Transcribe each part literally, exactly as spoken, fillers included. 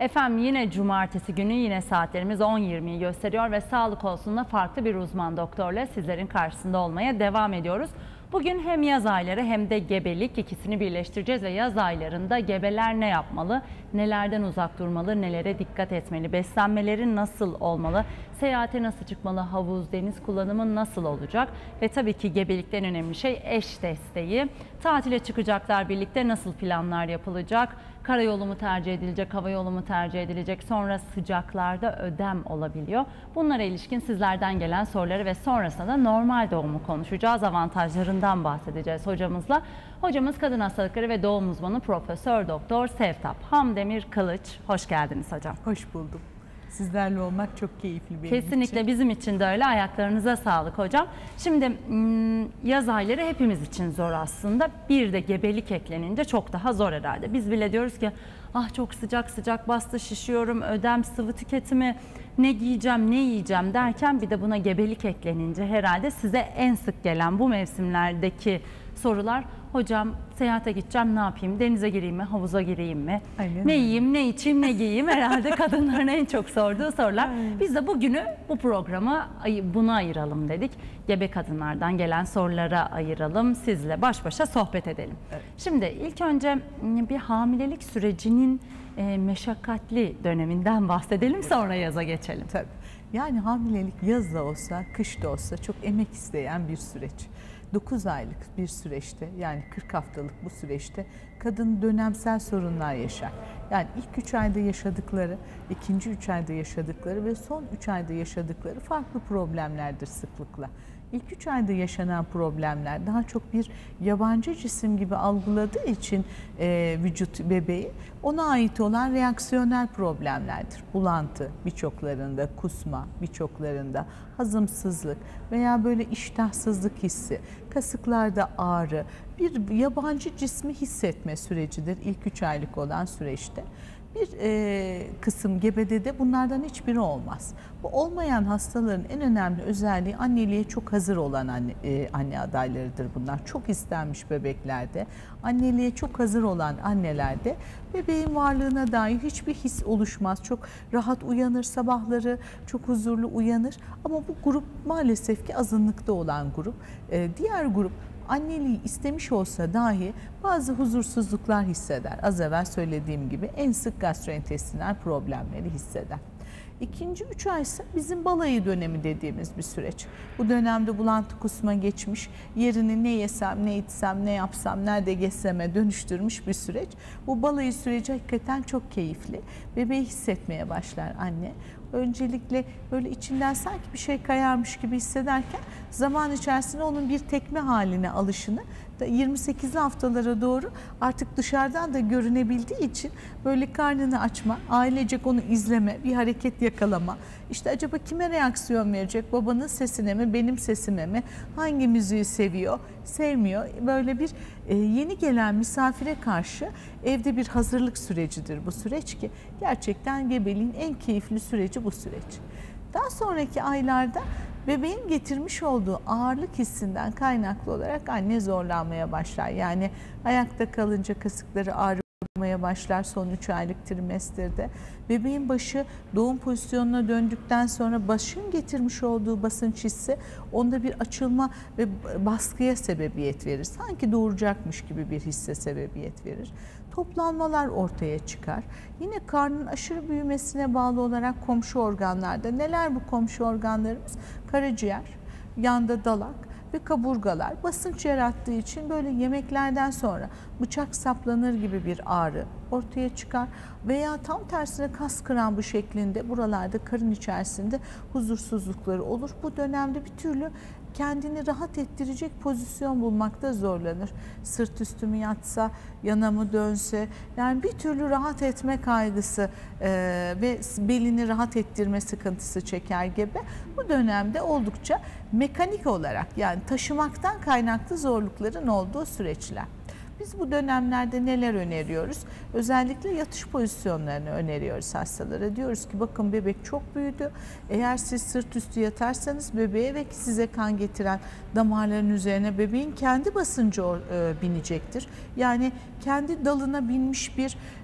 Efendim yine cumartesi günü yine saatlerimiz on yirmiyi gösteriyor ve sağlık olsun'da farklı bir uzman doktorla sizlerin karşısında olmaya devam ediyoruz. Bugün hem yaz ayları hem de gebelik ikisini birleştireceğiz ve yaz aylarında gebeler ne yapmalı, nelerden uzak durmalı, nelere dikkat etmeli, beslenmeleri nasıl olmalı, seyahate nasıl çıkmalı, havuz, deniz kullanımı nasıl olacak ve tabii ki gebelikten önemli şey eş desteği. Tatile çıkacaklar, birlikte nasıl planlar yapılacak, karayolu mu tercih edilecek, hava yolu mu tercih edilecek, sonra sıcaklarda ödem olabiliyor. Bunlara ilişkin sizlerden gelen soruları ve sonrasında da normal doğumu konuşacağız, avantajlarından bahsedeceğiz hocamızla. Hocamız kadın hastalıkları ve doğum uzmanı Profesör Doktor Sevtap Hamdemir Kılıç. Hoş geldiniz hocam. Hoş buldum. Sizlerle olmak çok keyifli benim Kesinlikle için. Bizim için de öyle. Ayaklarınıza sağlık hocam. Şimdi yaz ayları hepimiz için zor aslında. Bir de gebelik eklenince çok daha zor herhalde. Biz bile diyoruz ki ah çok sıcak sıcak bastı, şişiyorum, ödem, sıvı tüketimi, ne giyeceğim, ne yiyeceğim derken bir de buna gebelik eklenince herhalde size en sık gelen bu mevsimlerdeki sorular: hocam seyahate gideceğim, ne yapayım, denize gireyim mi, havuza gireyim mi, Aynen. ne yiyeyim, ne içeyim, ne giyeyim, herhalde kadınların en çok sorduğu sorular. Biz de bugünü, bu programı buna ayıralım dedik. Gebe kadınlardan gelen sorulara ayıralım, sizle baş başa sohbet edelim. Evet. Şimdi ilk önce bir hamilelik sürecinin e, meşakkatli döneminden bahsedelim, sonra yaza geçelim. Tabii. Yani hamilelik yaz da olsa, kış da olsa çok emek isteyen bir süreç. dokuz aylık bir süreçte, yani kırk haftalık bu süreçte kadın dönemsel sorunlar yaşar. Yani ilk üç ayda yaşadıkları, ikinci üç ayda yaşadıkları ve son üç ayda yaşadıkları farklı problemlerdir sıklıkla. İlk üç ayda yaşanan problemler daha çok bir yabancı cisim gibi algıladığı için e, vücut bebeği, ona ait olan reaksiyonel problemlerdir. Bulantı birçoklarında, kusma birçoklarında, hazımsızlık veya böyle iştahsızlık hissi, kasıklarda ağrı, bir yabancı cismi hissetme sürecidir ilk üç aylık olan süreçte. Bir e, kısım gebede de bunlardan hiçbiri olmaz. Bu olmayan hastaların en önemli özelliği anneliğe çok hazır olan anne, e, anne adaylarıdır bunlar. Çok istenmiş bebeklerde, anneliğe çok hazır olan annelerde bebeğin varlığına dair hiçbir his oluşmaz. Çok rahat uyanır sabahları, çok huzurlu uyanır. Ama bu grup maalesef ki azınlıkta olan grup. E, diğer grup anneliği istemiş olsa dahi bazı huzursuzluklar hisseder. Az evvel söylediğim gibi en sık gastrointestinal problemleri hisseder. İkinci üç ay ise bizim balayı dönemi dediğimiz bir süreç. Bu dönemde bulantı, kusma geçmiş, yerini ne yesem, ne içsem, ne yapsam, nerede gezseme dönüştürmüş bir süreç. Bu balayı süreci hakikaten çok keyifli. Bebeği hissetmeye başlar anne. Öncelikle böyle içinden sanki bir şey kayarmış gibi hissederken zaman içerisinde onun bir tekme haline alışını da yirmi sekizli haftalara doğru artık dışarıdan da görünebildiği için böyle karnını açma, ailecek onu izleme, bir hareket yakalama. İşte acaba kime reaksiyon verecek? Babanın sesine mi, benim sesime mi? Hangi müziği seviyor, sevmiyor? Böyle bir e, yeni gelen misafire karşı evde bir hazırlık sürecidir bu süreç ki gerçekten gebeliğin en keyifli süreci bu süreç. Daha sonraki aylarda bebeğin getirmiş olduğu ağırlık hissinden kaynaklı olarak anne zorlanmaya başlar. Yani ayakta kalınca kasıkları ağrımaya başlar son üç aylık trimesterde. Bebeğin başı doğum pozisyonuna döndükten sonra başın getirmiş olduğu basınç hissi onda bir açılma ve baskıya sebebiyet verir. Sanki doğuracakmış gibi bir hisse sebebiyet verir. Toplanmalar ortaya çıkar. Yine karnın aşırı büyümesine bağlı olarak komşu organlarda, neler bu komşu organlarımız? Karaciğer, yanda dalak ve kaburgalar basınç yarattığı için böyle yemeklerden sonra bıçak saplanır gibi bir ağrı ortaya çıkar veya tam tersine kas krampı şeklinde buralarda karın içerisinde huzursuzlukları olur. Bu dönemde bir türlü kendini rahat ettirecek pozisyon bulmakta zorlanır. Sırt üstü mü yatsa, yana mı dönse, yani bir türlü rahat etme kaygısı e, ve belini rahat ettirme sıkıntısı çeker gebe. Bu dönemde oldukça mekanik olarak, yani taşımaktan kaynaklı zorlukların olduğu süreçler. Biz bu dönemlerde neler öneriyoruz? Özellikle yatış pozisyonlarını öneriyoruz hastalara. Diyoruz ki bakın bebek çok büyüdü. Eğer siz sırt üstü yatarsanız bebeğe ve size kan getiren damarların üzerine bebeğin kendi basıncı e, binecektir. Yani kendi dalına binmiş bir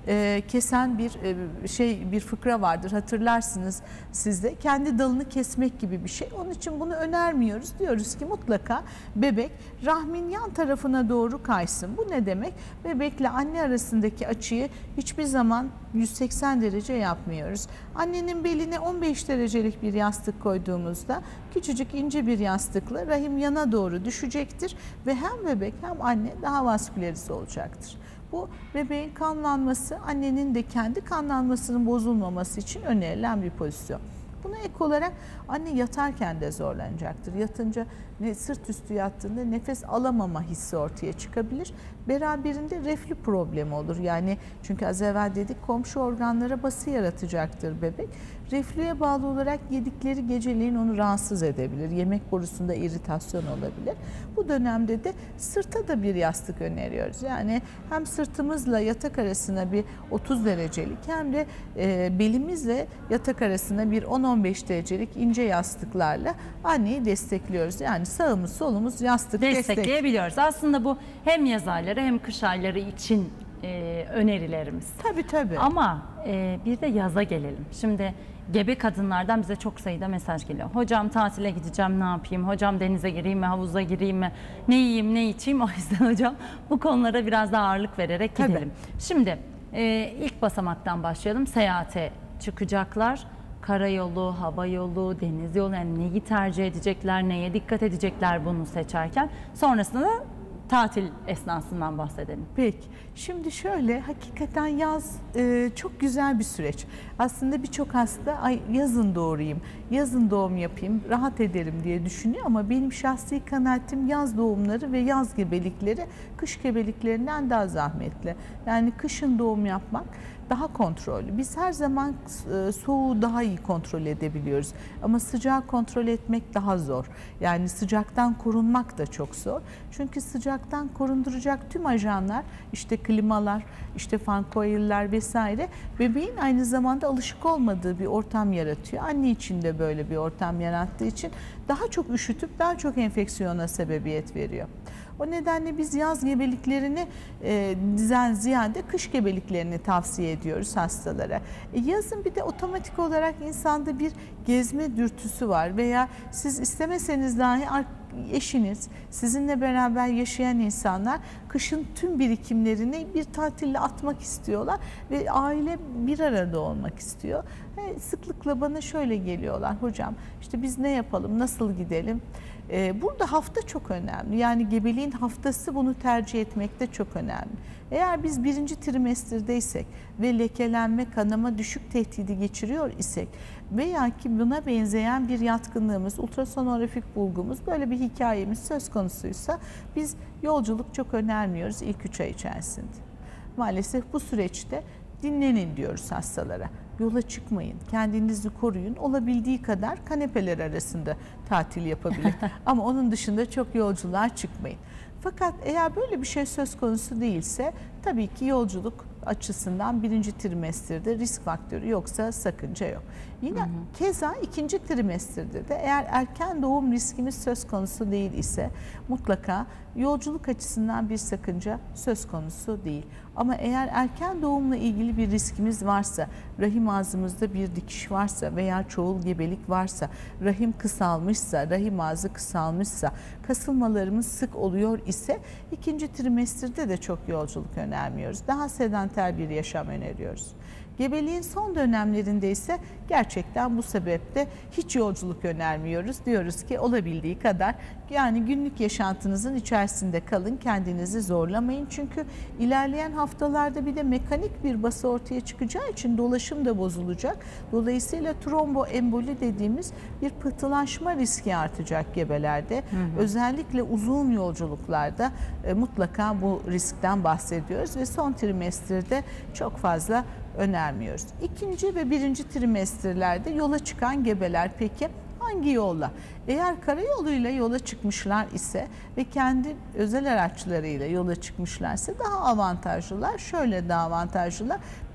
e, kesen bir e, şey bir fıkra vardır, hatırlarsınız siz de. Kendi dalını kesmek gibi bir şey. Onun için bunu önermiyoruz. Diyoruz ki mutlaka bebek rahmin yan tarafına doğru kaysın. Bu ne demek? Bebekle anne arasındaki açıyı hiçbir zaman yüz seksen derece yapmıyoruz. Annenin beline on beş derecelik bir yastık koyduğumuzda küçücük ince bir yastıkla rahim yana doğru düşecektir ve hem bebek hem anne daha vaskülerize olacaktır. Bu bebeğin kanlanması, annenin de kendi kanlanmasının bozulmaması için önerilen bir pozisyon. Buna ek olarak anne yatarken de zorlanacaktır. Yatınca ne sırt üstü yattığında nefes alamama hissi ortaya çıkabilir. Beraberinde reflü problemi olur. Yani çünkü az evvel dedik komşu organlara bası yaratacaktır bebek. Reflüye bağlı olarak yedikleri geceleyin onu rahatsız edebilir. Yemek borusunda iritasyon olabilir. Bu dönemde de sırta da bir yastık öneriyoruz. Yani hem sırtımızla yatak arasına bir otuz derecelik hem de e, belimizle yatak arasına bir on on beş derecelik ince yastıklarla anneyi destekliyoruz. Yani sağımız solumuz yastık destekleyebiliyoruz. Destek. Aslında bu hem yaz ayları hem kış ayları için e, önerilerimiz. Tabii tabii. Ama e, bir de yaza gelelim. Şimdi gebe kadınlardan bize çok sayıda mesaj geliyor. Hocam tatile gideceğim, ne yapayım? Hocam denize gireyim mi, havuza gireyim mi? Ne yiyeyim, ne içeyim? O yüzden hocam bu konulara biraz daha ağırlık vererek gidelim. Tabii. Şimdi e, ilk basamaktan başlayalım. Seyahate çıkacaklar. Karayolu, hava yolu, deniz yolu, yani neyi tercih edecekler, neye dikkat edecekler bunu seçerken. Sonrasında da tatil esnasından bahsedelim. Peki. Şimdi şöyle, hakikaten yaz e, çok güzel bir süreç. Aslında birçok hasta ay yazın doğurayım, yazın doğum yapayım, rahat ederim diye düşünüyor ama benim şahsi kanaatim yaz doğumları ve yaz gebelikleri kış gebeliklerinden daha zahmetli. Yani kışın doğum yapmak daha kontrollü. Biz her zaman soğuğu daha iyi kontrol edebiliyoruz. Ama sıcağı kontrol etmek daha zor. Yani sıcaktan korunmak da çok zor. Çünkü sıcaktan korunduracak tüm ajanlar, işte klimalar, işte fan coil'ler vesaire, bebeğin aynı zamanda alışık olmadığı bir ortam yaratıyor. Anne için de böyle bir ortam yarattığı için daha çok üşütüp daha çok enfeksiyona sebebiyet veriyor. O nedenle biz yaz gebeliklerini e, dizden ziyade kış gebeliklerini tavsiye ediyoruz hastalara. E, yazın bir de otomatik olarak insanda bir gezme dürtüsü var veya siz istemeseniz dahi eşiniz, sizinle beraber yaşayan insanlar kışın tüm birikimlerini bir tatille atmak istiyorlar ve aile bir arada olmak istiyor. E, sıklıkla bana şöyle geliyorlar: hocam işte biz ne yapalım, nasıl gidelim? Burada hafta çok önemli. Yani gebeliğin haftası, bunu tercih etmek de çok önemli. Eğer biz birinci trimestirdeysek ve lekelenme, kanama, düşük tehdidi geçiriyor isek veya ki buna benzeyen bir yatkınlığımız, ultrasonografik bulgumuz, böyle bir hikayemiz söz konusuysa biz yolculuk çok önermiyoruz ilk üç ay içerisinde. Maalesef bu süreçte dinlenin diyoruz hastalara. Yola çıkmayın, kendinizi koruyun, olabildiği kadar kanepeler arasında tatil yapabilir. Ama onun dışında çok yolculuğa çıkmayın. Fakat eğer böyle bir şey söz konusu değilse tabii ki yolculuk açısından birinci trimestirde risk faktörü yoksa sakınca yok. Yine hı hı. keza ikinci trimestirde de eğer erken doğum riskimiz söz konusu değil ise mutlaka yolculuk açısından bir sakınca söz konusu değil. Ama eğer erken doğumla ilgili bir riskimiz varsa, rahim ağzımızda bir dikiş varsa veya çoğul gebelik varsa, rahim kısalmışsa, rahim ağzı kısalmışsa, kasılmalarımız sık oluyor ise ikinci trimestirde de çok yolculuk önermiyoruz. Daha sedanter bir yaşam öneriyoruz. Gebeliğin son dönemlerinde ise gerçekten bu sebeple hiç yolculuk önermiyoruz. Diyoruz ki olabildiği kadar yani günlük yaşantınızın içerisinde kalın, kendinizi zorlamayın. Çünkü ilerleyen haftalarda bir de mekanik bir bası ortaya çıkacağı için dolaşım da bozulacak. Dolayısıyla tromboemboli dediğimiz bir pıhtılaşma riski artacak gebelerde. Hı hı. Özellikle uzun yolculuklarda e, mutlaka bu riskten bahsediyoruz ve son trimestirde çok fazla önermiyoruz. İkinci ve birinci trimestirlerde yola çıkan gebeler peki hangi yolla? Eğer karayoluyla yola çıkmışlar ise ve kendi özel araçlarıyla yola çıkmışlarsa daha avantajlılar. Şöyle daha avantajlılar.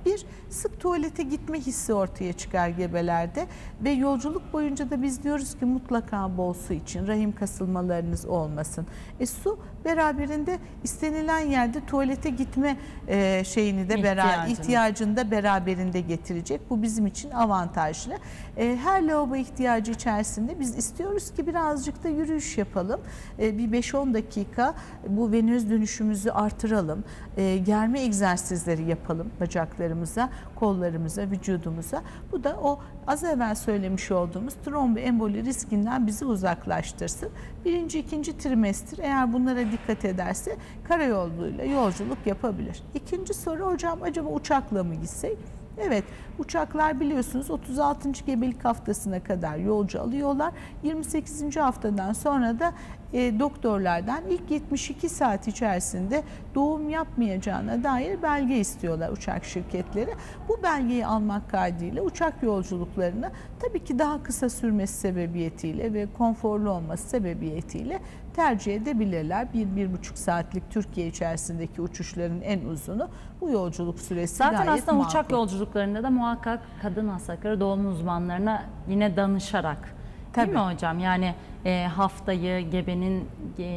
Bir, sık tuvalete gitme hissi ortaya çıkar gebelerde ve yolculuk boyunca da biz diyoruz ki mutlaka bol su için, rahim kasılmalarınız olmasın. E, su beraberinde istenilen yerde tuvalete gitme e, şeyini de beraber, ihtiyacını da beraberinde getirecek. Bu bizim için avantajlı. E, her lavabo ihtiyacı içerisinde biz istiyoruz ki birazcık da yürüyüş yapalım. E, bir beş on dakika bu venöz dönüşümüzü artıralım. E, germe egzersizleri yapalım bacaklarımıza, kollarımıza, vücudumuza. Bu da o az evvel söylemiş olduğumuz tromboemboli riskinden bizi uzaklaştırsın. Birinci, ikinci trimester eğer bunlara dikkat ederse karayoluyla yolculuk yapabilir. İkinci soru, hocam acaba uçakla mı gitsek? Evet, uçaklar biliyorsunuz otuz altıncı gebelik haftasına kadar yolcu alıyorlar. yirmi sekizinci haftadan sonra da e, doktorlardan ilk yetmiş iki saat içerisinde doğum yapmayacağına dair belge istiyorlar uçak şirketleri. Bu belgeyi almak kaydıyla uçak yolculuklarını tabii ki daha kısa sürmesi sebebiyetiyle ve konforlu olması sebebiyetiyle tercih edebilirler. Bir, bir buçuk saatlik Türkiye içerisindeki uçuşların en uzunu. Bu yolculuk süresi Zaten gayet aslında makul. uçak yolculuklarında da muhakkak kadın hastalıkları doğum uzmanlarına yine danışarak, değil Tabii. mi hocam? Yani e, haftayı, gebenin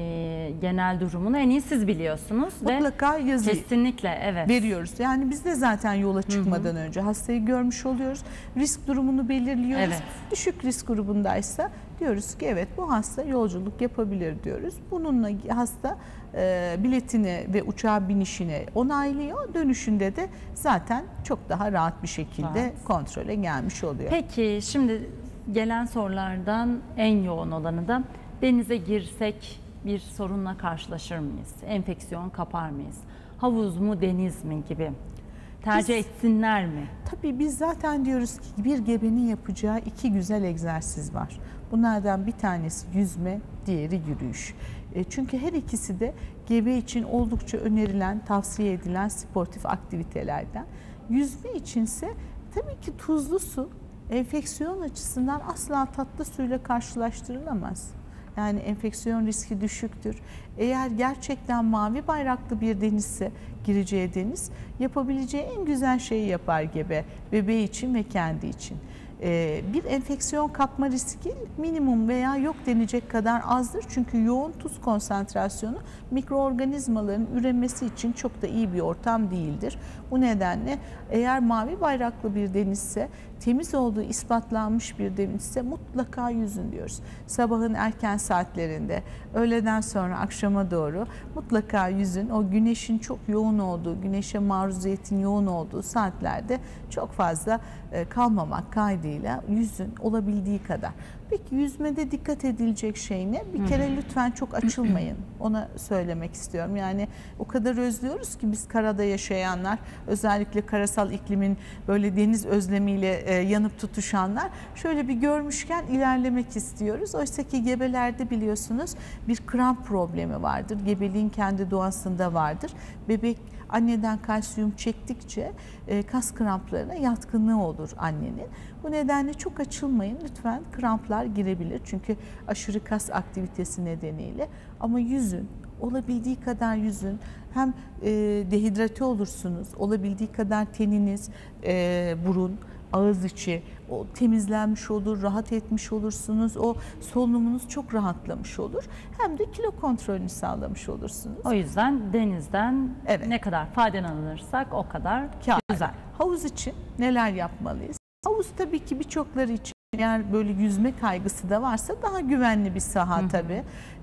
e, genel durumunu en iyi siz biliyorsunuz. Mutlaka ve yazı kesinlikle evet. veriyoruz. Yani biz de zaten yola çıkmadan hı hı. önce hastayı görmüş oluyoruz. Risk durumunu belirliyoruz. Evet. Düşük risk grubundaysa diyoruz ki evet bu hasta yolculuk yapabilir diyoruz. Bununla hasta e, biletini ve uçağa binişini onaylıyor. Dönüşünde de zaten çok daha rahat bir şekilde Evet. kontrole gelmiş oluyor. Peki şimdi gelen sorulardan en yoğun olanı da denize girsek bir sorunla karşılaşır mıyız? Enfeksiyon kapar mıyız? Havuz mu deniz mi gibi? Tercih biz, etsinler mi? Tabii biz zaten diyoruz ki bir gebenin yapacağı iki güzel egzersiz var. Bunlardan bir tanesi yüzme, diğeri yürüyüş. E, çünkü her ikisi de gebe için oldukça önerilen, tavsiye edilen sportif aktivitelerden. Yüzme içinse tabii ki tuzlu su enfeksiyon açısından asla tatlı suyla karşılaştırılamaz. Yani enfeksiyon riski düşüktür. Eğer gerçekten mavi bayraklı bir denizse gireceği deniz, yapabileceği en güzel şeyi yapar gebe, bebeği için ve kendi için. Ee, bir enfeksiyon kapma riski minimum veya yok denecek kadar azdır. Çünkü yoğun tuz konsantrasyonu mikroorganizmaların üremesi için çok da iyi bir ortam değildir. Bu nedenle eğer mavi bayraklı bir denizse, temiz olduğu ispatlanmış bir denizse mutlaka yüzün diyoruz. Sabahın erken saatlerinde, öğleden sonra akşama doğru mutlaka yüzün. O güneşin çok yoğun olduğu, güneşe maruziyetin yoğun olduğu saatlerde çok fazla kalmamak kaydıyla yüzün olabildiği kadar. Peki yüzmede dikkat edilecek şey ne? Bir kere lütfen çok açılmayın. Ona söylemek istiyorum. Yani o kadar özlüyoruz ki biz karada yaşayanlar, özellikle karasal iklimin böyle deniz özlemiyle e, yanıp tutuşanlar şöyle bir görmüşken ilerlemek istiyoruz. Oysa ki gebelerde biliyorsunuz bir kramp problemi vardır. Gebeliğin kendi doğasında vardır. Bebek anneden kalsiyum çektikçe e, kas kramplarına yatkınlığı olur annenin. Bu nedenle çok açılmayın. Lütfen kramplar girebilir. Çünkü aşırı kas aktivitesi nedeniyle. Ama yüzün, olabildiği kadar yüzün. Hem e, dehidrate olursunuz, olabildiği kadar teniniz, e, burun, ağız içi o temizlenmiş olur, rahat etmiş olursunuz. O solunumunuz çok rahatlamış olur. Hem de kilo kontrolünü sağlamış olursunuz. O yüzden denizden evet. ne kadar faydalanırsak o kadar Kâr. güzel. Havuz için neler yapmalıyız? Havuz tabii ki birçokları için eğer böyle yüzme kaygısı da varsa daha güvenli bir saha. Hı hı. Tabii.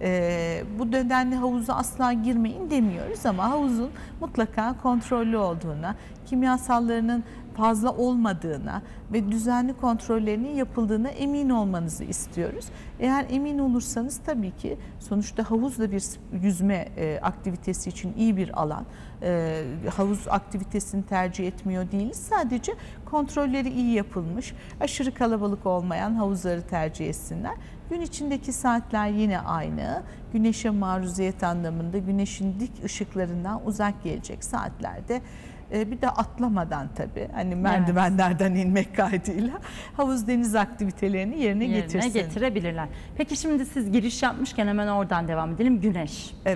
Ee, bu nedenle havuza asla girmeyin demiyoruz ama havuzun mutlaka kontrollü olduğuna, kimyasallarının fazla olmadığına ve düzenli kontrollerinin yapıldığına emin olmanızı istiyoruz. Eğer emin olursanız tabii ki sonuçta havuz da bir yüzme e, aktivitesi için iyi bir alan. E, havuz aktivitesini tercih etmiyor değiliz. Sadece kontrolleri iyi yapılmış, aşırı kalabalık olmayan havuzları tercih etsinler. Gün içindeki saatler yine aynı. Güneşe maruziyet anlamında güneşin dik ışıklarından uzak gelecek saatlerde. Bir de atlamadan tabii hani merdivenlerden evet. inmek kaydıyla havuz deniz aktivitelerini yerine, yerine getirsin. getirebilirler. Peki şimdi siz giriş yapmışken hemen oradan devam edelim. Güneş. Evet.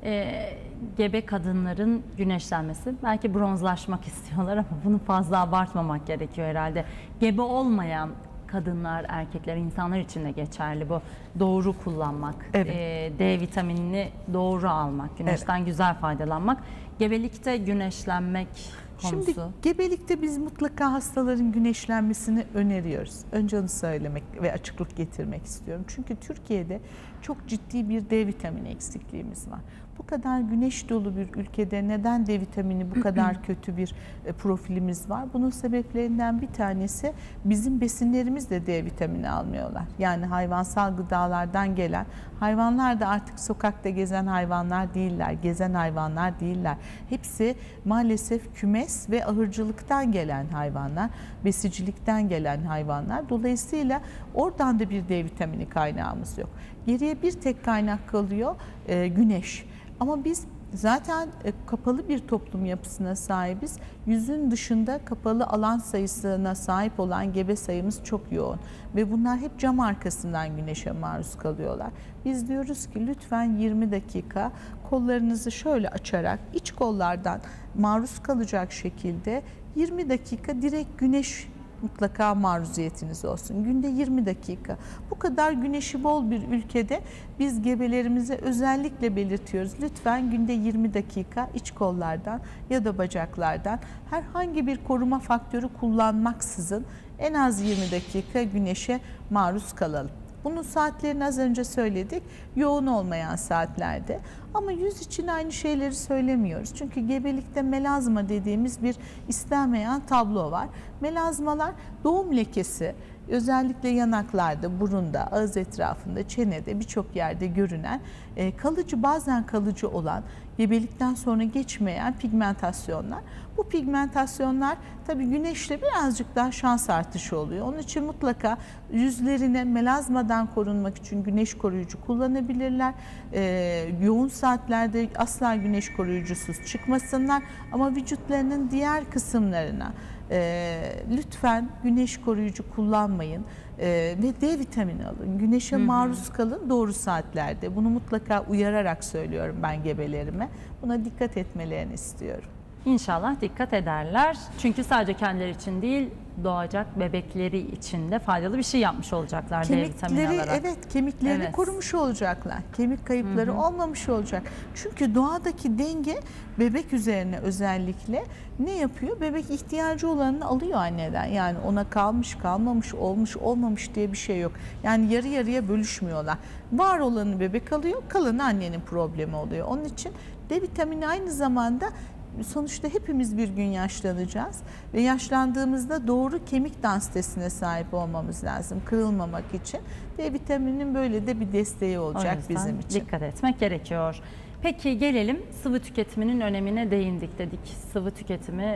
e, gebe kadınların güneşlenmesi, belki bronzlaşmak istiyorlar ama bunu fazla abartmamak gerekiyor herhalde. Gebe olmayan kadınlar, erkekler, insanlar için de geçerli bu. Doğru kullanmak, Evet. e, D vitaminini doğru almak, güneşten evet. güzel faydalanmak. Gebelikte güneşlenmek konusu. Şimdi gebelikte biz mutlaka hastaların güneşlenmesini öneriyoruz. Önce onu söylemek ve açıklık getirmek istiyorum. Çünkü Türkiye'de çok ciddi bir D vitamini eksikliğimiz var. Bu kadar güneş dolu bir ülkede neden D vitamini bu kadar kötü bir profilimiz var? Bunun sebeplerinden bir tanesi bizim besinlerimiz de D vitamini almıyorlar. Yani hayvansal gıdalardan gelen, hayvanlar da artık sokakta gezen hayvanlar değiller, gezen hayvanlar değiller. Hepsi maalesef kümes ve ahırcılıktan gelen hayvanlar, besicilikten gelen hayvanlar. Dolayısıyla oradan da bir D vitamini kaynağımız yok. Geriye bir tek kaynak kalıyor, e, güneş. Ama biz zaten kapalı bir toplum yapısına sahibiz. Yüzün dışında kapalı alan sayısına sahip olan gebe sayımız çok yoğun. Ve bunlar hep cam arkasından güneşe maruz kalıyorlar. Biz diyoruz ki lütfen yirmi dakika kollarınızı şöyle açarak iç kollardan maruz kalacak şekilde yirmi dakika direkt güneş mutlaka maruziyetiniz olsun. Günde yirmi dakika. Bu kadar güneşi bol bir ülkede biz gebelerimize özellikle belirtiyoruz. Lütfen günde yirmi dakika iç kollardan ya da bacaklardan herhangi bir koruma faktörü kullanmaksızın en az yirmi dakika güneşe maruz kalalım. Bunun saatlerini az önce söyledik. Yoğun olmayan saatlerde. Ama yüz için aynı şeyleri söylemiyoruz. Çünkü gebelikte melazma dediğimiz bir istenmeyen tablo var. Melazmalar doğum lekesi, özellikle yanaklarda, burunda, ağız etrafında, çenede birçok yerde görünen, kalıcı, bazen kalıcı olan, gebelikten sonra geçmeyen pigmentasyonlar. Bu pigmentasyonlar tabii güneşle birazcık daha şans artışı oluyor. Onun için mutlaka yüzlerine melazmadan korunmak için güneş koruyucu kullanabilirler. Ee, yoğun saatlerde asla güneş koruyucusuz çıkmasınlar ama vücutlarının diğer kısımlarına e, lütfen güneş koruyucu kullanmayın. Ee, ve D vitamini alın. Güneşe hı hı. maruz kalın doğru saatlerde. Bunu mutlaka uyararak söylüyorum ben gebelerime. Buna dikkat etmelerini istiyorum. İnşallah dikkat ederler. Çünkü sadece kendileri için değil, doğacak bebekleri için de faydalı bir şey yapmış olacaklar D vitamini alarak. Evet, kemiklerini evet. korumuş olacaklar. Kemik kayıpları hı hı. olmamış olacak. Çünkü doğadaki denge bebek üzerine özellikle ne yapıyor? Bebek ihtiyacı olanını alıyor anneden. Yani ona kalmış, kalmamış, olmuş, olmamış diye bir şey yok. Yani yarı yarıya bölüşmüyorlar. Var olanı bebek alıyor, kalanı annenin problemi oluyor. Onun için D vitamini aynı zamanda sonuçta hepimiz bir gün yaşlanacağız ve yaşlandığımızda doğru kemik densitesine sahip olmamız lazım kırılmamak için. D vitamininin böyle de bir desteği olacak bizim için. Dikkat etmek gerekiyor. Peki gelelim sıvı tüketiminin önemine değindik dedik. Sıvı tüketimi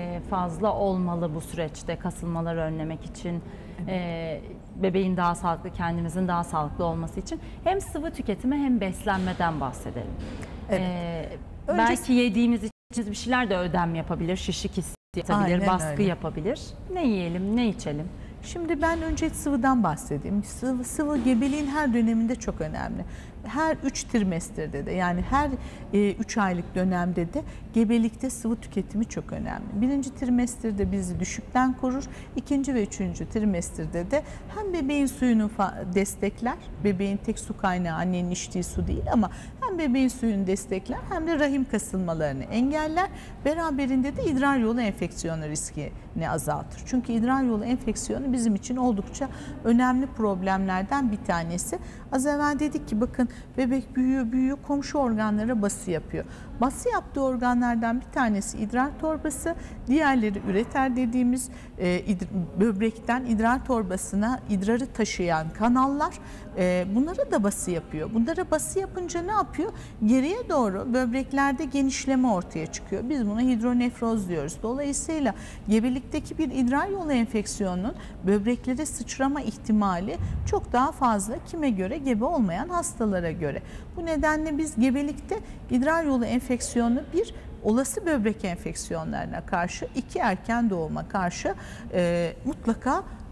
fazla olmalı bu süreçte kasılmaları önlemek için, evet. bebeğin daha sağlıklı, kendimizin daha sağlıklı olması için. Hem sıvı tüketimi hem beslenmeden bahsedelim. Evet. Ee, Önce... Belki yediğimiz için bir şeyler de ödem yapabilir, şişlik hissedebilir, Aynen baskı öyle. yapabilir. Ne yiyelim, ne içelim? Şimdi ben önce sıvıdan bahsedeyim. Sıvı, sıvı gebeliğin her döneminde çok önemli. Her üç trimesterde de yani her e, üç aylık dönemde de gebelikte sıvı tüketimi çok önemli. Birinci trimesterde bizi düşükten korur. İkinci ve üçüncü trimesterde de hem bebeğin suyunu destekler. Bebeğin tek su kaynağı annenin içtiği su değil ama hem bebeğin suyunu destekler hem de rahim kasılmalarını engeller. Beraberinde de idrar yolu enfeksiyonu riskini azaltır. Çünkü idrar yolu enfeksiyonu bizim için oldukça önemli problemlerden bir tanesi. Az evvel dedik ki bakın bebek büyüyor büyüyor komşu organlara bası yapıyor. Bası yaptığı organlardan bir tanesi idrar torbası, diğerleri üreter dediğimiz e, böbrekten idrar torbasına idrarı taşıyan kanallar e, bunlara da bası yapıyor. Bunlara bası yapınca ne yapıyor? Geriye doğru böbreklerde genişleme ortaya çıkıyor. Biz buna hidronefroz diyoruz. Dolayısıyla gebelikteki bir idrar yolu enfeksiyonunun böbreklere sıçrama ihtimali çok daha fazla kime göre? Gebe olmayan hastalara göre. Bu nedenle biz gebelikte idrar yolu enfeksiyonu bir olası böbrek enfeksiyonlarına karşı, iki erken doğuma karşı e, mutlaka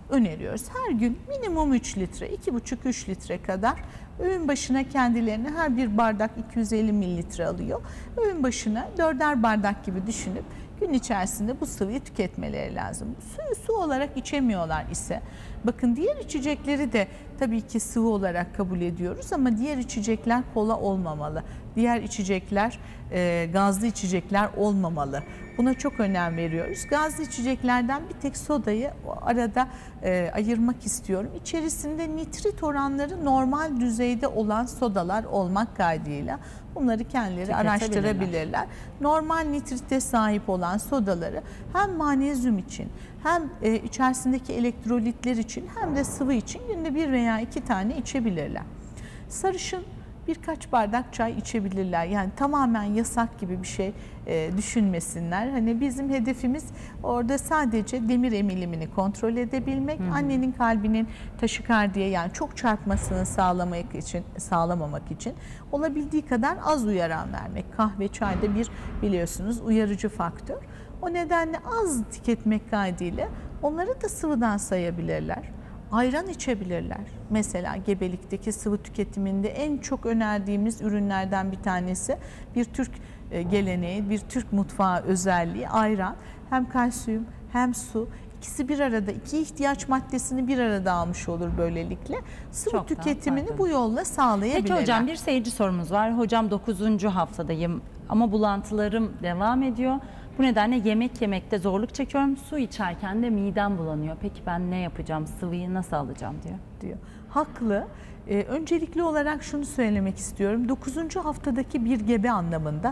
öneriyoruz. Her gün minimum üç litre, iki buçuk üç litre kadar öğün başına kendilerine her bir bardak iki yüz elli mililitre alıyor. Öğün başına dörder bardak gibi düşünüp gün içerisinde bu sıvıyı tüketmeleri lazım. Suyu su olarak içemiyorlar ise, bakın diğer içecekleri de tabii ki sıvı olarak kabul ediyoruz ama diğer içecekler kola olmamalı. Diğer içecekler e, gazlı içecekler olmamalı. Buna çok önem veriyoruz. Gazlı içeceklerden bir tek sodayı arada e, ayırmak istiyorum. İçerisinde nitrit oranları normal düzeyde olan sodalar olmak kaydıyla bunları kendileri araştırabilirler. Normal nitrite sahip olan sodaları hem manezyum için hem e, içerisindeki elektrolitler için hem de sıvı için günde bir veya iki tane içebilirler. Sarışın birkaç bardak çay içebilirler. Yani tamamen yasak gibi bir şey e, düşünmesinler. Hani bizim hedefimiz orada sadece demir emilimini kontrol edebilmek, hı hı. annenin kalbinin taşikardiye yani çok çarpmasını sağlamak için, sağlamamak için olabildiği kadar az uyaran vermek. Kahve, çayda bir biliyorsunuz uyarıcı faktör. O nedenle az tüketmek kaydıyla onları da sıvıdan sayabilirler. Ayran içebilirler. Mesela gebelikteki sıvı tüketiminde en çok önerdiğimiz ürünlerden bir tanesi bir Türk geleneği, bir Türk mutfağı özelliği ayran. Hem kalsiyum hem su. İkisi bir arada, iki ihtiyaç maddesini bir arada almış olur böylelikle. Sıvı Çok tüketimini bu yolla sağlayabilirler. Peki hocam bir seyirci sorumuz var. Hocam dokuzuncu haftadayım ama bulantılarım devam ediyor. Bu nedenle yemek yemekte zorluk çekiyorum. Su içerken de midem bulanıyor. Peki ben ne yapacağım? Sıvıyı nasıl alacağım diyor. diyor. Haklı. Ee, öncelikli olarak şunu söylemek istiyorum. dokuzuncu haftadaki bir gebe anlamında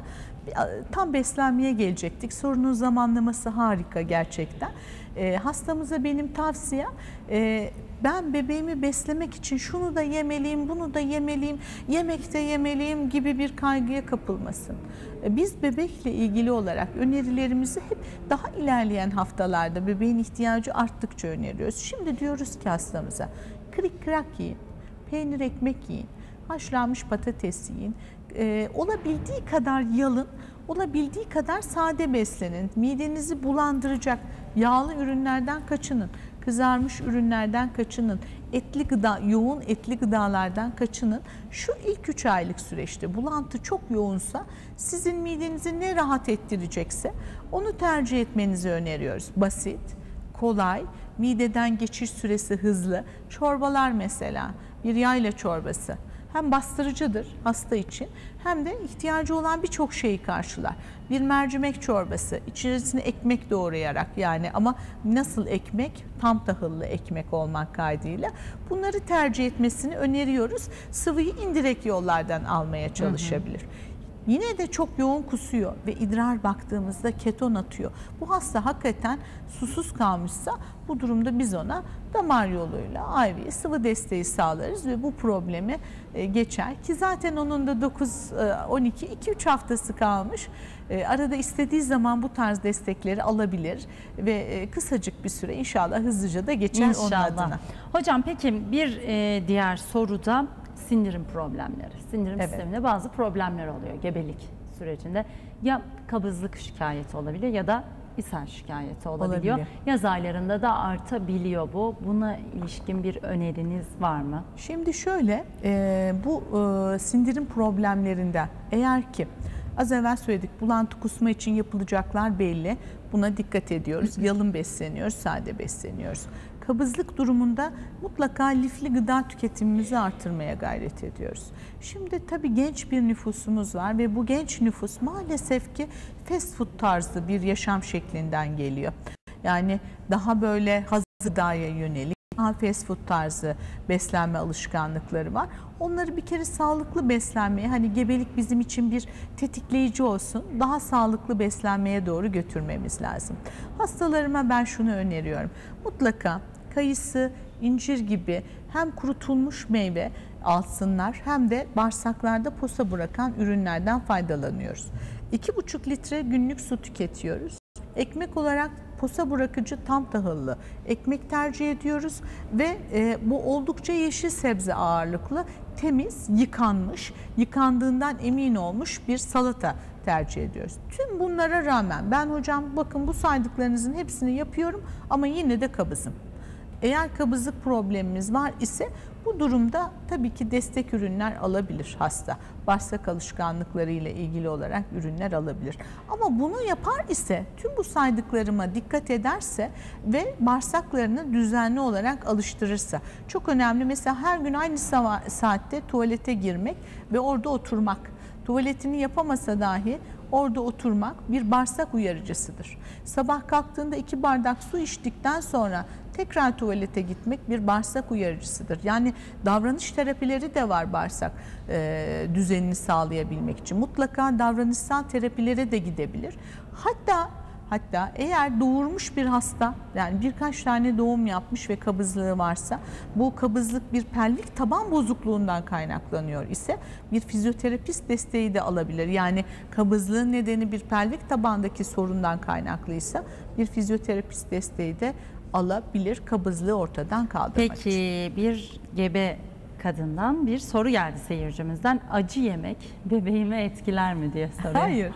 tam beslenmeye gelecektik. Sorunun zamanlaması harika gerçekten. Ee, hastamıza benim tavsiyem e, ben bebeğimi beslemek için şunu da yemeliyim, bunu da yemeliyim, yemek de yemeliyim gibi bir kaygıya kapılmasın. Biz bebekle ilgili olarak önerilerimizi hep daha ilerleyen haftalarda bebeğin ihtiyacı arttıkça öneriyoruz. Şimdi diyoruz ki hastamıza kırık kırak yiyin, peynir ekmek yiyin, haşlanmış patates yiyin, ee, olabildiği kadar yalın, olabildiği kadar sade beslenin. Midenizi bulandıracak yağlı ürünlerden kaçının. Kızarmış ürünlerden kaçının, etli gıda, yoğun etli gıdalardan kaçının. Şu ilk üç aylık süreçte bulantı çok yoğunsa sizin midenizi ne rahat ettirecekse onu tercih etmenizi öneriyoruz. Basit, kolay, mideden geçiş süresi hızlı. Çorbalar mesela, bir yayla çorbası. Hem bastırıcıdır hasta için hem de ihtiyacı olan birçok şeyi karşılar. Bir mercimek çorbası, içerisine ekmek doğrayarak yani ama nasıl ekmek? Tam tahıllı ekmek olmak kaydıyla bunları tercih etmesini öneriyoruz. Sıvıyı indirekt yollardan almaya çalışabilir. Hı hı. Yine de çok yoğun kusuyor ve idrar baktığımızda keton atıyor. Bu hasta hakikaten susuz kalmışsa bu durumda biz ona damar yoluyla I V sıvı desteği sağlarız ve bu problemi geçer. Ki zaten onun da dokuz on iki iki üç haftası kalmış. Arada istediği zaman bu tarz destekleri alabilir ve kısacık bir süre inşallah hızlıca da geçer İnşallah. onun adına. Hocam peki bir diğer soruda sindirim problemleri. Sindirim evet. sisteminde bazı problemler oluyor gebelik sürecinde. Ya kabızlık şikayeti olabilir ya da ishal şikayeti olabiliyor. Olabilir. Yaz aylarında da artabiliyor bu. Buna ilişkin bir öneriniz var mı? Şimdi şöyle e, bu e, sindirim problemlerinden eğer ki az evvel söyledik bulantı kusma için yapılacaklar belli. Buna dikkat ediyoruz. Yalın besleniyoruz, sade besleniyoruz. Kabızlık durumunda mutlaka lifli gıda tüketimimizi artırmaya gayret ediyoruz. Şimdi tabii genç bir nüfusumuz var ve bu genç nüfus maalesef ki fast food tarzı bir yaşam şeklinden geliyor. Yani daha böyle hazır gıdaya yönelik fast food tarzı beslenme alışkanlıkları var. Onları bir kere sağlıklı beslenmeye, hani gebelik bizim için bir tetikleyici olsun, daha sağlıklı beslenmeye doğru götürmemiz lazım. Hastalarıma ben şunu öneriyorum. Mutlaka kayısı, incir gibi hem kurutulmuş meyve alsınlar hem de bağırsaklarda posa bırakan ürünlerden faydalanıyoruz. iki buçuk litre günlük su tüketiyoruz. Ekmek olarak posa bırakıcı tam tahıllı ekmek tercih ediyoruz ve e, bu oldukça yeşil sebze ağırlıklı, temiz, yıkanmış, yıkandığından emin olmuş bir salata tercih ediyoruz. Tüm bunlara rağmen ben hocam bakın bu saydıklarınızın hepsini yapıyorum ama yine de kabızım. Eğer kabızlık problemimiz var ise bu durumda tabii ki destek ürünler alabilir hasta. Bağırsak alışkanlıkları ile ilgili olarak ürünler alabilir. Ama bunu yapar ise, tüm bu saydıklarıma dikkat ederse ve bağırsaklarını düzenli olarak alıştırırsa, çok önemli, mesela her gün aynı saatte tuvalete girmek ve orada oturmak. Tuvaletini yapamasa dahi orada oturmak bir bağırsak uyarıcısıdır. Sabah kalktığında iki bardak su içtikten sonra tekrar tuvalete gitmek bir bağırsak uyarıcısıdır. Yani davranış terapileri de var bağırsak e, düzenini sağlayabilmek için. Mutlaka davranışsal terapilere de gidebilir. Hatta Hatta eğer doğurmuş bir hasta, yani birkaç tane doğum yapmış ve kabızlığı varsa, bu kabızlık bir pelvik taban bozukluğundan kaynaklanıyor ise bir fizyoterapist desteği de alabilir. Yani kabızlığın nedeni bir pelvik tabandaki sorundan kaynaklıysa bir fizyoterapist desteği de alabilir kabızlığı ortadan kaldırmak Peki, için. bir gebe kadından bir soru geldi seyircimizden. Acı yemek bebeğimi etkiler mi diye soruyor. Hayır.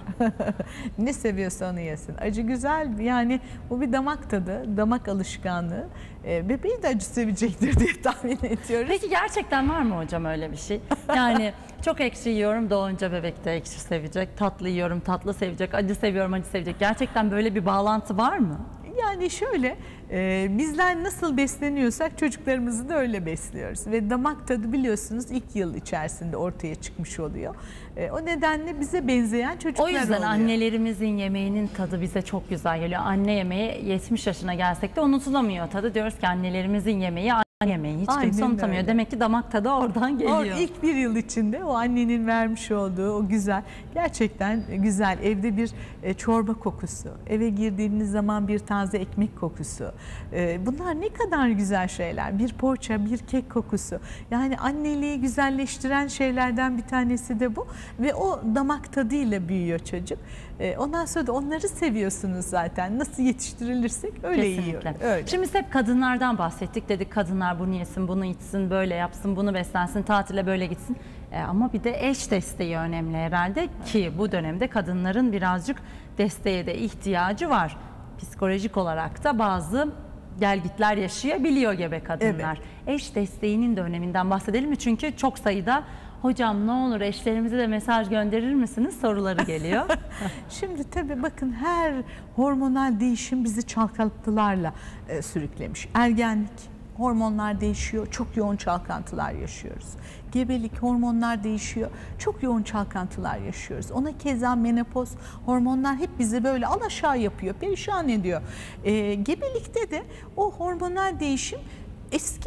Ne seviyorsa onu yesin. Acı güzel, yani bu bir damak tadı, damak alışkanlığı. E, bebeği de acı sevecektir diye tahmin ediyoruz. Peki gerçekten var mı hocam öyle bir şey? Yani çok ekşi yiyorum, doğunca bebek de ekşi sevecek. Tatlı yiyorum, tatlı sevecek. Acı seviyorum, acı sevecek. Gerçekten böyle bir bağlantı var mı? Yani şöyle, e, bizler nasıl besleniyorsak çocuklarımızı da öyle besliyoruz. Ve damak tadı biliyorsunuz ilk yıl içerisinde ortaya çıkmış oluyor. E, o nedenle bize benzeyen çocuklar oluyor. O yüzden oluyor. Annelerimizin yemeğinin tadı bize çok güzel geliyor. Anne yemeği yetmiş yaşına gelsek de unutulamıyor tadı. Diyoruz ki annelerimizin yemeği anne yemeği. Hiç Aynen kimse unutamıyor. öyle. Demek ki damak tadı oradan geliyor. O ilk bir yıl içinde o annenin vermiş olduğu o güzel, gerçekten güzel, evde bir e, çorba kokusu, eve girdiğiniz zaman bir taze ekmek kokusu. E, bunlar ne kadar güzel şeyler. Bir poğaça, bir kek kokusu. Yani anneliği güzelleştiren şeylerden bir tanesi de bu. Ve o damak tadıyla büyüyor çocuk. E, ondan sonra da onları seviyorsunuz zaten. Nasıl yetiştirilirsek öyle yiyor. Öyle. Şimdi biz hep kadınlardan bahsettik. Dedik kadınlar bunu yesin, bunu içsin, böyle yapsın, bunu beslensin, tatile böyle gitsin. E, ama bir de eş desteği önemli herhalde ki bu dönemde kadınların birazcık desteğe de ihtiyacı var. Psikolojik olarak da bazı gelgitler yaşayabiliyor gebe kadınlar. Evet. Eş desteğinin de öneminden bahsedelim mi? Çünkü çok sayıda hocam ne olur eşlerimize de mesaj gönderir misiniz soruları geliyor. Şimdi tabii bakın, her hormonal değişim bizi çalkantılarla e, sürüklemiş. Ergenlik, hormonlar değişiyor, çok yoğun çalkantılar yaşıyoruz. Gebelik, hormonlar değişiyor, çok yoğun çalkantılar yaşıyoruz. Ona keza menopoz, hormonlar hep bizi böyle alaşağı yapıyor, perişan ediyor. E, gebelikte de o hormonal değişim eski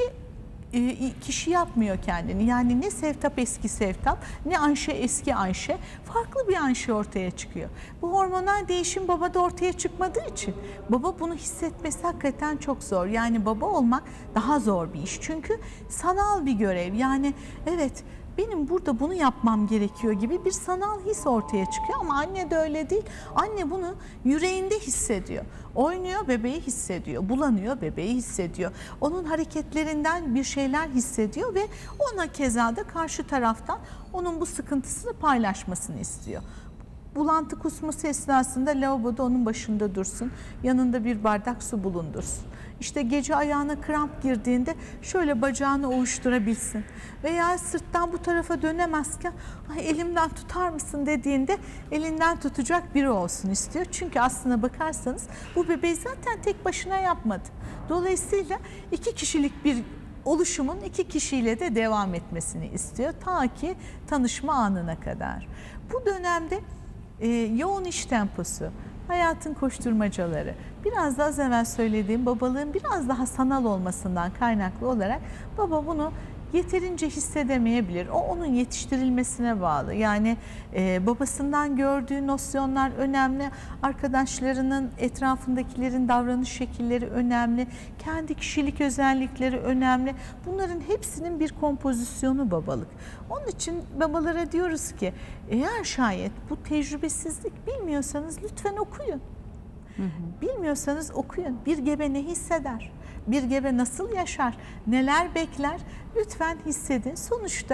kişi yapmıyor kendini. Yani ne Sevtap eski Sevtap, ne Ayşe eski Ayşe, farklı bir Ayşe ortaya çıkıyor. Bu hormonal değişim babada ortaya çıkmadığı için baba bunu hissetmesi hakikaten çok zor. Yani baba olmak daha zor bir iş. Çünkü sanal bir görev. Yani evet, benim burada bunu yapmam gerekiyor gibi bir sanal his ortaya çıkıyor ama anne de öyle değil. Anne bunu yüreğinde hissediyor. Oynuyor, bebeği hissediyor. Bulanıyor, bebeği hissediyor. Onun hareketlerinden bir şeyler hissediyor ve ona keza da karşı taraftan onun bu sıkıntısını paylaşmasını istiyor. Bulantı kusması esnasında lavaboda onun başında dursun, yanında bir bardak su bulundursun. İşte gece ayağına kramp girdiğinde şöyle bacağını ovuşturabilsin. Veya sırttan bu tarafa dönemezken ay elimden tutar mısın dediğinde elinden tutacak biri olsun istiyor. Çünkü aslına bakarsanız bu bebeği zaten tek başına yapmadı. Dolayısıyla iki kişilik bir oluşumun iki kişiyle de devam etmesini istiyor. Ta ki tanışma anına kadar. Bu dönemde e, yoğun iş temposu, hayatın koşturmacaları, biraz da az evvel söylediğim babalığın biraz daha sanal olmasından kaynaklı olarak baba bunu yeterince hissedemeyebilir. O onun yetiştirilmesine bağlı. Yani e, babasından gördüğü nosyonlar önemli, arkadaşlarının, etrafındakilerin davranış şekilleri önemli, kendi kişilik özellikleri önemli. Bunların hepsinin bir kompozisyonu babalık. Onun için babalara diyoruz ki eğer şayet bu tecrübesizlik bilmiyorsanız lütfen okuyun. Hı hı. Bilmiyorsanız okuyun. Bir gebe ne hisseder? Bir gebe nasıl yaşar? Neler bekler? Lütfen hissedin. Sonuçta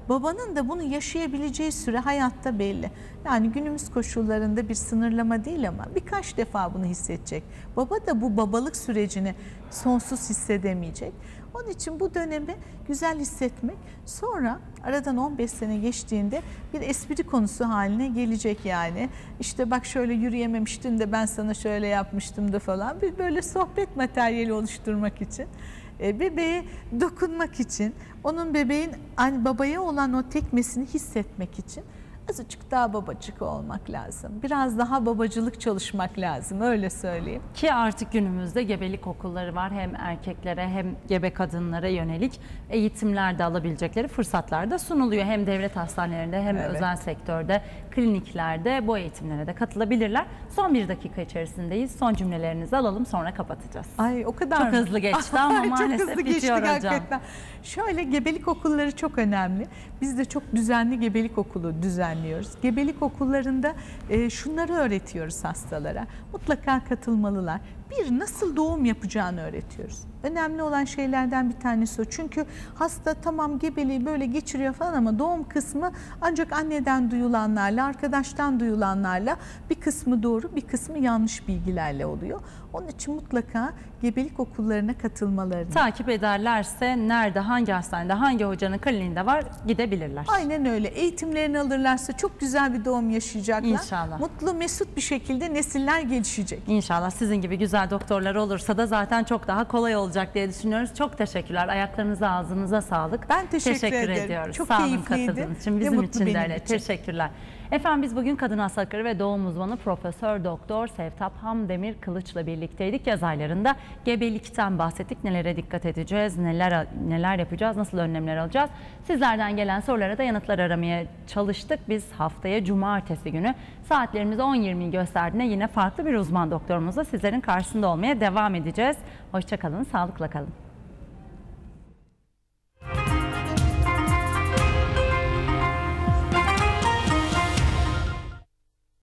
Babanın da bunu yaşayabileceği süre hayatta belli. Yani günümüz koşullarında bir sınırlama değil ama birkaç defa bunu hissedecek. Baba da bu babalık sürecini sonsuz hissedemeyecek. Onun için bu dönemi güzel hissetmek, sonra aradan on beş sene geçtiğinde bir espri konusu haline gelecek yani. İşte bak şöyle yürüyememiştin de ben sana şöyle yapmıştım da falan. Bir böyle sohbet materyali oluşturmak için, bebeğe dokunmak için, onun bebeğin hani babaya olan o tekmesini hissetmek için azıcık daha babacık olmak lazım. Biraz daha babacılık çalışmak lazım, öyle söyleyeyim. Ki artık günümüzde gebelik okulları var. Hem erkeklere hem gebe kadınlara yönelik eğitimler de alabilecekleri fırsatlar da sunuluyor. Hem devlet hastanelerinde hem Evet. özel sektörde, kliniklerde bu eğitimlere de katılabilirler. Son bir dakika içerisindeyiz. Son cümlelerinizi alalım, sonra kapatacağız. Ay o kadar Çok mı? hızlı geçti ama Ay, maalesef çok hızlı bitiyor geçtik hocam. hakikaten. Şöyle, gebelik okulları çok önemli. Biz de çok düzenli gebelik okulu düzenliyoruz. Gebelik okullarında e, şunları öğretiyoruz hastalara. Mutlaka katılmalılar. Bir, nasıl doğum yapacağını öğretiyoruz. Önemli olan şeylerden bir tanesi o. Çünkü hasta tamam gebeliği böyle geçiriyor falan ama doğum kısmı ancak anneden duyulanlarla, arkadaştan duyulanlarla, bir kısmı doğru, bir kısmı yanlış bilgilerle oluyor. Onun için mutlaka gebelik okullarına katılmalarını. Takip ederlerse nerede, hangi hastanede, hangi hocanın kliniğinde var gidebilirler. Aynen öyle. Eğitimlerini alırlarsa çok güzel bir doğum yaşayacaklar. İnşallah. Mutlu, mesut bir şekilde nesiller gelişecek. İnşallah sizin gibi güzel doktorlar olursa da zaten çok daha kolay olacak diye düşünüyoruz. Çok teşekkürler. Ayaklarınıza, ağzınıza sağlık. Ben teşekkür ederim. ediyoruz. Çok Sağ olun keyifliydi katıldığınız için. ve Bizim mutlu için de benim öyle. için. Teşekkürler. Efendim biz bugün kadın hastalıkları ve doğum uzmanı Profesör Doktor Sevtap Hamdemir Kılıç'la birlikteydik. Yaz aylarında gebelikten bahsettik. Nelere dikkat edeceğiz, neler neler yapacağız, nasıl önlemler alacağız? Sizlerden gelen sorulara da yanıtlar aramaya çalıştık. Biz haftaya cumartesi günü saatlerimiz on yirmiyi gösterdiğinde yine farklı bir uzman doktorumuzla sizlerin karşısında olmaya devam edeceğiz. Hoşça kalın, sağlıkla kalın.